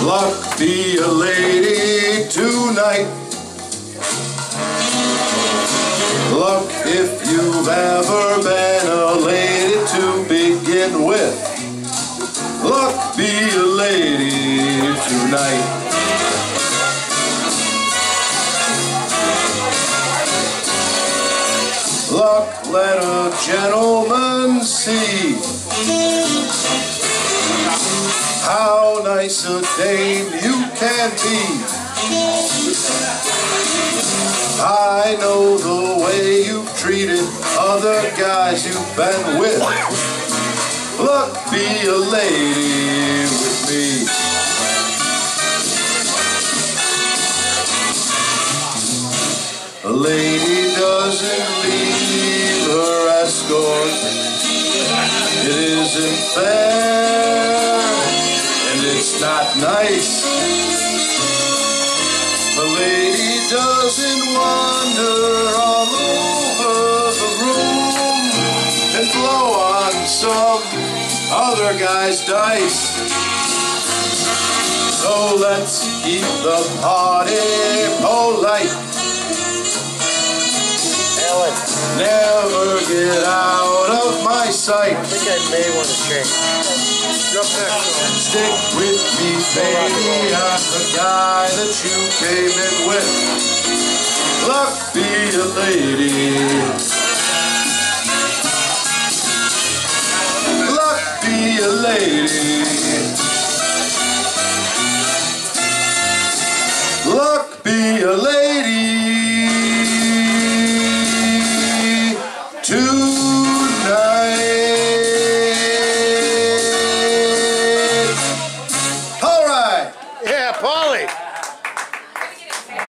Luck be a lady tonight. Luck if you've ever been a lady to begin with. Luck be a lady tonight. Luck let a gentleman see how nice a dame you can be. I know the way you've treated other guys you've been with. Luck be a lady with me. A lady doesn't leave her escort. It isn't fair, and it's not nice. A lady doesn't wander all over the room and blow on some other guy's dice. So let's keep the party polite. Never get out of my sight. I think I may want to drink. Stick with me, baby. I'm the guy that you came in with. Luck be a lady. Luck be a lady. Luck be a lady.